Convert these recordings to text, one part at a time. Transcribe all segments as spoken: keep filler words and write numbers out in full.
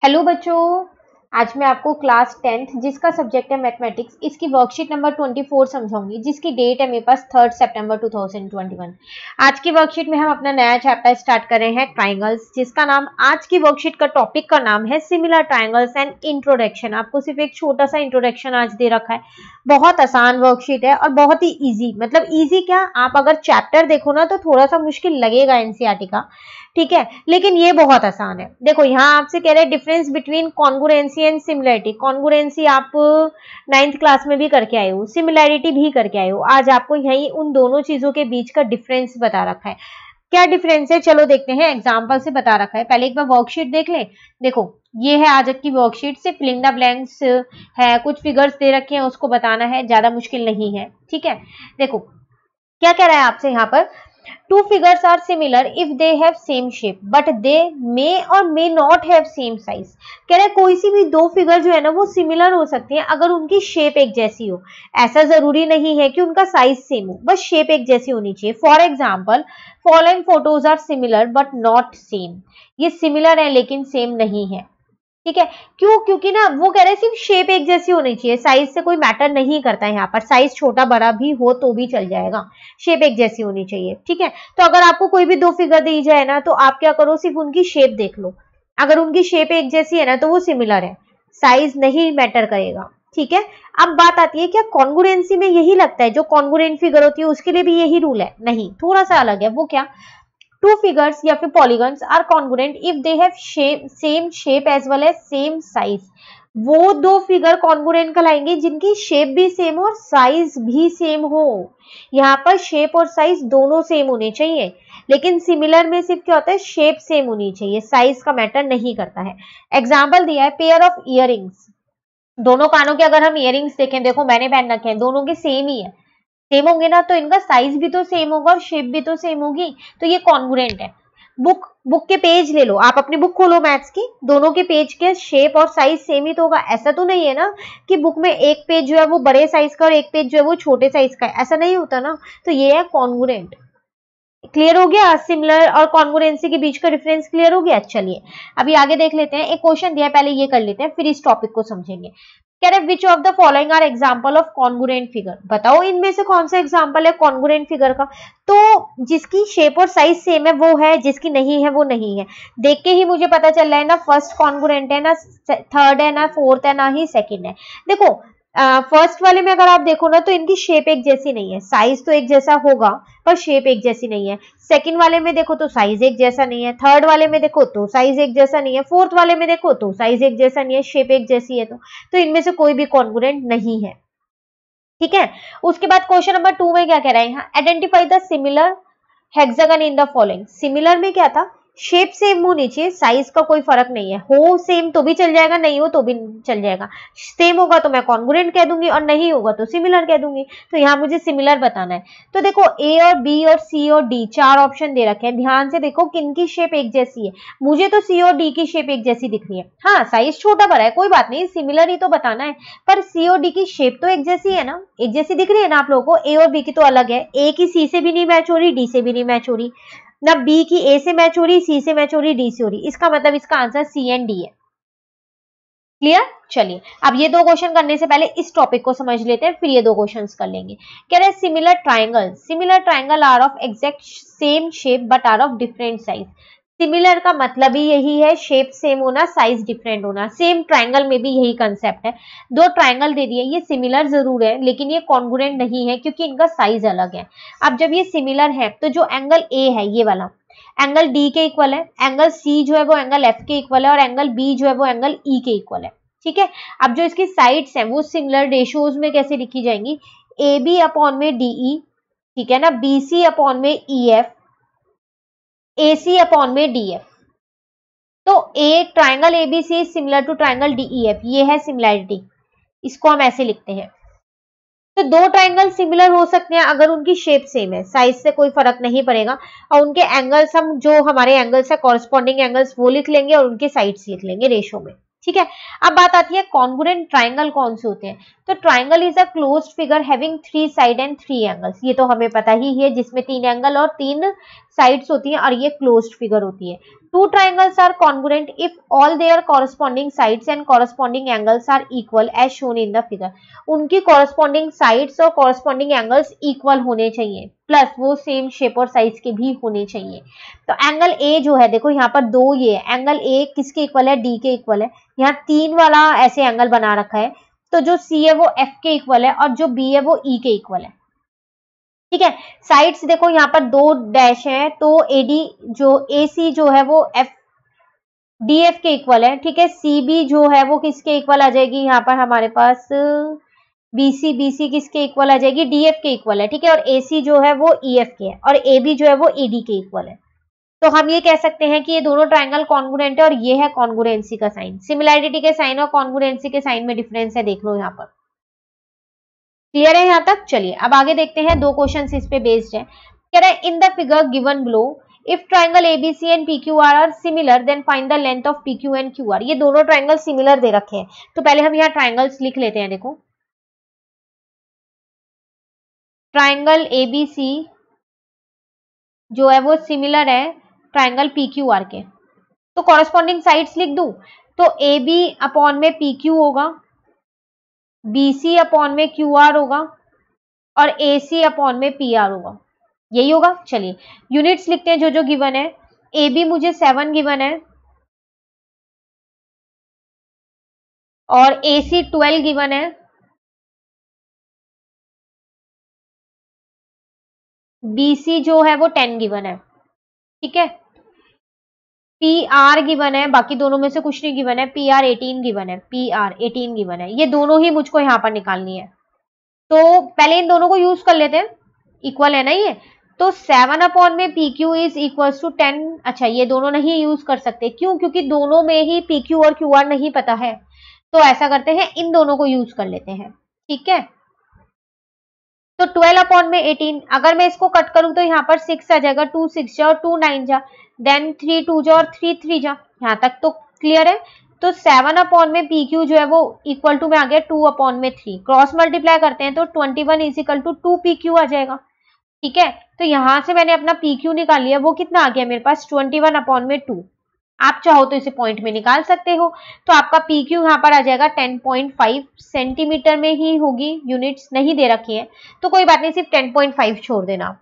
Hello बच्चों, आज मैं आपको क्लास टेंथ जिसका सब्जेक्ट है मैथमेटिक्स, इसकी वर्कशीट नंबर चौबीस समझाऊंगी, जिसकी डेट है मेरे पास थर्ड सितंबर दो हज़ार इक्कीस। आज की वर्कशीट में हम अपना नया चैप्टर स्टार्ट कर रहे हैं ट्राइंगल्स, जिसका नाम आज की वर्कशीट का टॉपिक का नाम है सिमिलर ट्राइंगल्स एंड इंट्रोडक्शन। आपको सिर्फ एक छोटा सा इंट्रोडक्शन आज दे रखा है। बहुत आसान वर्कशीट है और बहुत ही ईजी, मतलब ईजी क्या, आप अगर चैप्टर देखो ना तो थोड़ा सा मुश्किल लगेगा एनसीईआरटी का, ठीक है, लेकिन ये बहुत आसान है। देखो यहाँ आपसे कह रहे हैं difference between congruency and similarity. Congruency आप नाइन्थ क्लास में भी करके आए हो, सिमिलैरिटी भी करके आए हो। आज आपको यही उन दोनों चीजों के बीच का डिफरेंस बता रखा है। क्या डिफरेंस है चलो देखते हैं, एग्जाम्पल से बता रखा है। पहले एक बार वर्कशीट देख लें। देखो ये है आज की वर्कशीट, से फिल इन द ब्लैंक्स है, कुछ फिगर्स दे रखे हैं उसको बताना है, ज्यादा मुश्किल नहीं है, ठीक है। देखो क्या कह रहा है आपसे यहाँ पर, two figures are similar if they have same shape but they may or may not have same size। कह रहे कोई सी भी दो फिगर जो है ना वो सिमिलर हो सकती है अगर उनकी शेप एक जैसी हो। ऐसा जरूरी नहीं है कि उनका साइज सेम हो, बस शेप एक जैसी होनी चाहिए। For example following photos are similar but not same. ये सिमिलर है लेकिन सेम नहीं है, ठीक है। क्यों? क्योंकि ना वो कह रहे हैं सिर्फ शेप एक जैसी होनी चाहिए, साइज से कोई मैटर नहीं करता है। यहाँ पर साइज छोटा बड़ा भी हो तो भी चल जाएगा, शेप एक जैसी होनी चाहिए, ठीक है। तो अगर आपको कोई भी दो फिगर दी जाए ना तो आप क्या करो, सिर्फ उनकी शेप देख लो। अगर उनकी शेप एक जैसी है ना तो वो सिमिलर है, साइज नहीं मैटर करेगा, ठीक है। अब बात आती है क्या कॉन्ग्रुएंसी में यही लगता है, जो कॉन्ग्रुएंट फिगर होती है उसके लिए भी यही रूल है? नहीं, थोड़ा सा अलग है। वो क्या, टू फिगर्स या फिर polygons are congruent if they have same shape as well as same size. वो दो फिगर कॉन्ग्रुएंट कहलाएंगे जिनकी शेप भी सेम हो और साइज भी सेम हो। यहाँ पर शेप और साइज दोनों सेम होने चाहिए, लेकिन सिमिलर में सिर्फ क्या होता है, शेप सेम होनी चाहिए, साइज का मैटर नहीं करता है। एग्जाम्पल दिया है, पेयर ऑफ इयररिंग्स। दोनों कानों के अगर हम इयररिंग्स देखें, देखो मैंने पहन रखे हैं, दोनों के सेम ही है, सेम होंगे ना तो इनका साइज भी तो सेम होगा और शेप भी तो सेम होगी, तो ये कॉन्ग्रुएंट है। बुक बुक के पेज ले लो, आप अपनी बुक खोलो मैथ्स की, दोनों के पेज के शेप और साइज सेम ही तो होगा। ऐसा तो नहीं है ना कि बुक में एक पेज जो है वो बड़े साइज का और एक पेज जो है वो छोटे साइज का है, ऐसा नहीं होता ना। तो ये है कॉन्ग्रुएंट। क्लियर हो गया? सिमिलर और कॉन्ग्रुएंसी के बीच का डिफरेंस क्लियर हो गया। चलिए अभी आगे देख लेते हैं। एक क्वेश्चन दिया है, पहले ये कर लेते हैं फिर इस टॉपिक को समझेंगे। कह रहे which of the following are example of congruent figure. बताओ इनमें से कौन सा एग्जाम्पल है कॉन्ग्रुएंट फिगर का। तो जिसकी शेप और साइज सेम है वो है, जिसकी नहीं है वो नहीं है। देख के ही मुझे पता चल रहा है ना फर्स्ट कॉन्ग्रुएंट है, ना थर्ड है, ना फोर्थ है, ना ही सेकंड है। देखो फर्स्ट uh, वाले में अगर आप देखो ना तो इनकी शेप एक जैसी नहीं है, साइज तो एक जैसा होगा पर शेप एक जैसी नहीं है। सेकंड वाले में देखो तो साइज एक जैसा नहीं है, थर्ड वाले में देखो तो साइज एक जैसा नहीं है, फोर्थ वाले में देखो तो साइज एक जैसा नहीं है, शेप एक जैसी है। तो तो इनमें से कोई भी कॉन्ग्रुएंट नहीं है, ठीक है। उसके बाद क्वेश्चन नंबर टू में क्या कह रहा है यहाँ, identify the similar hexagon in the following. Similar में क्या था, शेप सेम होनी चाहिए, साइज का कोई फर्क नहीं है। हो सेम तो भी चल जाएगा, नहीं हो तो भी चल जाएगा। सेम होगा तो मैं कॉन्ग्रुएंट कह दूंगी और नहीं होगा तो सिमिलर कह दूंगी। तो यहाँ मुझे सिमिलर बताना है। तो देखो ए और बी और सी और डी चार ऑप्शन दे रखे हैं, ध्यान से देखो किनकी शेप एक जैसी है। मुझे तो सी और डी की शेप एक जैसी दिख रही है। हाँ साइज छोटा बड़ा है, कोई बात नहीं, सिमिलर ही तो बताना है, पर सी और डी की शेप तो एक जैसी है ना, एक जैसी दिख रही है ना आप लोगों को। ए और बी की तो अलग है, ए की सी से भी नहीं मैच हो रही, डी से भी नहीं मैच हो रही ना, बी की ए से मैच हो रही, सी से मैच हो रही, डी से हो रही। इसका मतलब इसका आंसर सी एंड डी है। क्लियर? चलिए अब ये दो क्वेश्चन करने से पहले इस टॉपिक को समझ लेते हैं, फिर ये दो क्वेश्चंस कर लेंगे। कह रहे हैं similar triangle, similar triangle are of exact same shape but are of different size. Similar का मतलब ही यही है, शेप सेम होना, साइज डिफरेंट होना। सेम ट्राइंगल में भी यही कंसेप्ट है। दो ट्राइंगल दे दिए, ये सिमिलर जरूर है लेकिन ये कॉन्ग्रुएंट नहीं है क्योंकि इनका साइज अलग है। अब जब ये सिमिलर है तो जो एंगल ए है ये वाला एंगल डी के इक्वल है, एंगल सी जो है वो एंगल एफ के इक्वल है और एंगल बी जो है वो एंगल ई के इक्वल है, ठीक है। अब जो इसकी साइड्स हैं वो सिमिलर रेशियोज में कैसे लिखी जाएंगी, ए बी अपॉन में डीई, ठीक है ना, बी सी अपॉन में E F, A C upon में डी एफ। तो a triangle ABC similar to triangle DEF, ये है सिमिलैरिटी, इसको हम ऐसे लिखते हैं। तो दो ट्राइंगल सिमिलर हो सकते हैं अगर उनकी शेप सेम है, साइज से कोई फर्क नहीं पड़ेगा, और उनके एंगल्स हम जो हमारे एंगल्स है कॉरस्पॉन्डिंग एंगल्स वो लिख लेंगे और उनके साइड्स लिख लेंगे रेशो में, ठीक है। अब बात आती है कॉन्ग्रुएंट ट्राइंगल कौन से होते हैं। तो triangle is a closed figure having three side and three angles, ये तो हमें पता ही है, जिसमें तीन एंगल और तीन साइड्स होती हैं और ये क्लोज्ड फिगर होती है। Two triangles are congruent if all their corresponding sides and corresponding angles are equal as shown in the figure. उनकी corresponding sides और corresponding angles equal होने चाहिए, प्लस वो सेम शेप और साइज के भी होने चाहिए. तो एंगल ए जो है, देखो यहाँ पर दो ये है, एंगल ए किसके इक्वल है, डी के इक्वल है. यहाँ तीन वाला ऐसे एंगल बना रखा है, तो जो सी है वो एफ के इक्वल है और जो बी है वो ई के इक्वल है. ठीक है, साइड्स देखो यहाँ पर दो डैश है, तो एडी जो ए सी जो है वो एफ डी एफ के इक्वल है. ठीक है, सी बी जो है वो किसके इक्वल आ जाएगी, यहाँ पर हमारे पास बी सी बी सी किसके इक्वल आ जाएगी, डी एफ के इक्वल है. ठीक है, और ए सी जो है वो ई एफ के है और ए बी जो है वो ए डी के इक्वल है. तो हम ये कह सकते हैं कि ये दोनों ट्राइंगल कॉन्ग्रुएंट है और ये है कॉन्ग्रुएंसी का साइन. सिमिलैरिटी के साइन और कॉन्ग्रुएंसी के साइन में डिफरेंस है, देख लो यहाँ पर. क्लियर है यहाँ तक? चलिए अब आगे देखते हैं, दो क्वेश्चन इस पे बेस्ड है. कह रहा है in the figure given below if triangle ABC and PQR are similar then find the length of PQ and QR. ये दोनों ट्राइंगल सिमिलर दे रखे हैं, तो पहले हम यहाँ ट्राइंगल्स लिख लेते हैं. देखो ट्राइंगल एबीसी जो है वो सिमिलर है ट्राइंगल पीक्यूआर के, तो कॉरेस्पॉन्डिंग साइड्स लिख दूं तो ए बी अपॉन में पी क्यू होगा, बी सी अपॉन में क्यू आर होगा और ए सी अपॉन में पी आर होगा. यही होगा. चलिए यूनिट्स लिखते हैं जो जो गिवन है. ए बी मुझे सेवन गिवन है और ए सी ट्वेल्व गिवन है, बी सी जो है वो टेन गिवन है. ठीक है, पी आर गिवन है, बाकी दोनों में से कुछ नहीं गिवन है. पी आर एटीन गिवन है, पी आर एटीन गिवन है. ये दोनों ही मुझको यहाँ पर निकालनी है, तो पहले इन दोनों को यूज कर लेते हैं. इक्वल है ना ये, तो सेवन अपॉन में P Q is equal to ten. अच्छा ये दोनों नहीं यूज कर सकते, क्यों? क्योंकि दोनों में ही पी क्यू और क्यू आर नहीं पता है. तो ऐसा करते हैं, इन दोनों को यूज कर लेते हैं. ठीक है, तो ट्वेल्व अपॉन में एटीन. अगर मैं इसको कट करूं तो यहाँ पर सिक्स आ जाएगा, टू सिक्स जा और टू नाइन जा, देन थ्री टू जा और थ्री थ्री जा. यहाँ तक तो क्लियर है. तो सेवन अपॉन में पी क्यू जो है वो इक्वल टू में आ गया टू अपॉन में थ्री. क्रॉस मल्टीप्लाई करते हैं तो twenty one is equal to two P Q आ जाएगा. ठीक है, तो यहां से मैंने अपना पी क्यू निकाल लिया, वो कितना आ गया मेरे पास, ट्वेंटी वन अपॉन में टू. आप चाहो तो इसे पॉइंट में निकाल सकते हो. तो आपका पी क्यू यहाँ पर आ जाएगा टेन पॉइंट फाइव सेंटीमीटर में ही होगी. यूनिट्स नहीं दे रखी है तो कोई बात नहीं, सिर्फ टेन पॉइंट फाइव छोड़ देना.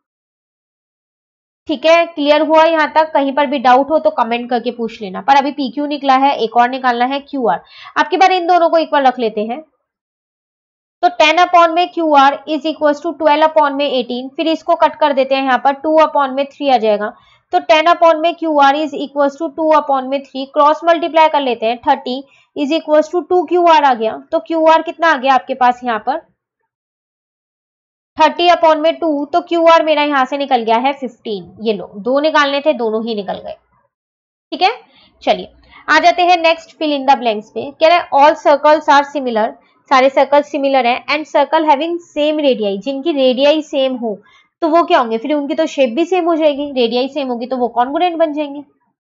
ठीक है, क्लियर हुआ यहाँ तक? कहीं पर भी डाउट हो तो कमेंट करके पूछ लेना. पर अभी पी क्यू निकला है, एक और निकालना है क्यू आर. आपकी बार इन दोनों को इक्वल रख लेते हैं. तो टेन अपॉन में Q R is equal to twelve upon में एटीन. फिर इसको कट कर देते हैं, यहाँ पर टू अपॉन में थ्री आ जाएगा. तो टेन अपॉन में Q R is equal to two upon में थ्री. क्रॉस मल्टीप्लाई कर लेते हैं, thirty is equal to two Q R आ गया. तो क्यू आर कितना आ गया आपके पास यहाँ पर, थर्टी अपॉन में टू. तो क्यू आर मेरा यहाँ से निकल गया है फिफ्टीन. ये लो, दो निकालने थे, दोनों ही निकल गए. ठीक है, चलिए आ जाते हैं next fill in the blanks पे. कह रहा है ऑल सर्कल्स आर सिमिलर. सारे सर्कल सिमिलर हैं. And circle having same radii. जिनकी रेडियाई सेम हो तो वो क्या होंगे, फिर उनकी तो शेप भी सेम हो जाएगी. रेडियाई सेम होगी तो वो कॉन्ग्रुएंट बन जाएंगे.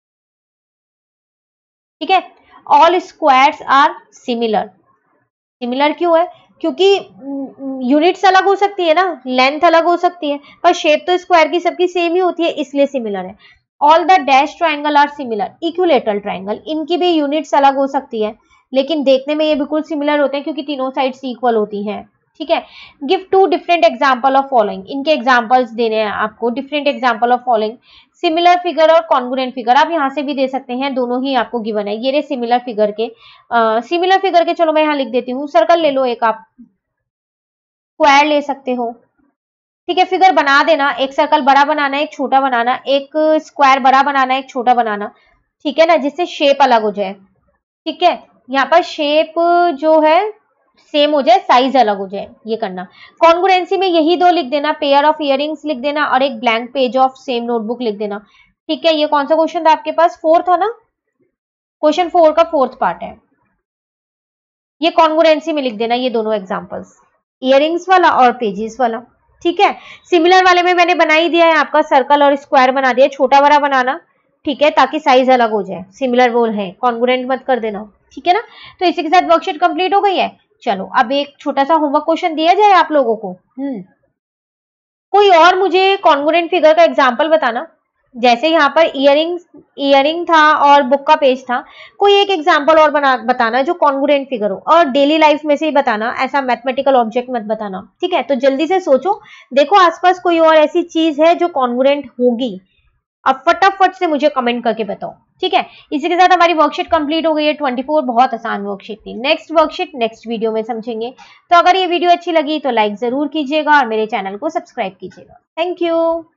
ठीक है, all squares are similar. Similar क्यों है? क्योंकि यूनिट्स अलग हो सकती है ना, लेंथ अलग हो सकती है, पर शेप तो स्क्वायर की सबकी सेम ही होती है, इसलिए सिमिलर है. All the dash triangle are similar. Equilateral triangle, इनकी भी यूनिट्स अलग हो सकती है, लेकिन देखने में ये बिल्कुल सिमिलर होते हैं क्योंकि तीनों साइड्स इक्वल होती हैं. ठीक है, give two different example of following. इनके एग्जाम्पल्स देने हैं आपको, different example of following. Similar figure और कॉन्ग्रुएंट फिगर आप यहाँ से भी दे सकते हैं, दोनों ही आपको गिवन है. ये रे सिमिलर फिगर के, सिमिलर फिगर के चलो मैं यहाँ लिख देती हूँ. सर्कल ले लो एक, आप स्क्वायर ले सकते हो. ठीक है, फिगर बना देना. एक सर्कल बड़ा बनाना है, एक छोटा बनाना, एक स्क्वायर बड़ा बनाना है, एक छोटा बनाना. ठीक है ना, जिससे शेप अलग हो जाए. ठीक है, यहाँ पर शेप जो है सेम हो जाए, साइज अलग हो जाए, ये करना. कॉन्ग्रुएंसी में यही दो लिख देना, पेयर ऑफ इयररिंग्स लिख देना और एक blank page of same notebook लिख देना. ठीक है, ये कौन सा क्वेश्चन था आपके पास, फोर था ना, क्वेश्चन फोर का फोर्थ पार्ट है. ये कॉन्ग्रुएंसी में लिख देना ये दोनों एग्जांपल्स, इयररिंग्स वाला और पेजेस वाला. ठीक है, सिमिलर वाले में मैंने बना ही दिया है आपका, सर्कल और स्क्वायर बना दिया. छोटा बड़ा बनाना, ठीक है, ताकि साइज अलग हो जाए. सिमिलर बोल है, कॉन्ग्रुएंट मत कर देना. ठीक है ना, तो इसी के साथ वर्कशीट कंप्लीट हो गई है. चलो अब एक छोटा सा होमवर्क क्वेश्चन दिया जाए आप लोगों को. हम्म कोई और मुझे कॉन्ग्रुएंट फिगर का एग्जांपल बताना. जैसे यहाँ पर इयरिंग इयरिंग था और बुक का पेज था, कोई एक एग्जांपल और बना बताना जो कॉन्ग्रुएंट फिगर हो, और डेली लाइफ में से ही बताना, ऐसा मैथमेटिकल ऑब्जेक्ट मत बताना, ठीक है। तो जल्दी से सोचो, देखो आसपास कोई और ऐसी चीज है जो कॉन्ग्रुएंट होगी, अब फटाफट से मुझे कमेंट करके बताओ, ठीक है। इसी के साथ हमारी वर्कशीट कंप्लीट हो गई है ट्वेंटी फोर, बहुत आसान वर्कशीट थी। नेक्स्ट वर्कशीट नेक्स्ट वीडियो में समझेंगे। तो अगर ये वीडियो अच्छी लगी तो लाइक जरूर कीजिएगा और मेरे चैनल को सब्सक्राइब कीजिएगा। Thank you.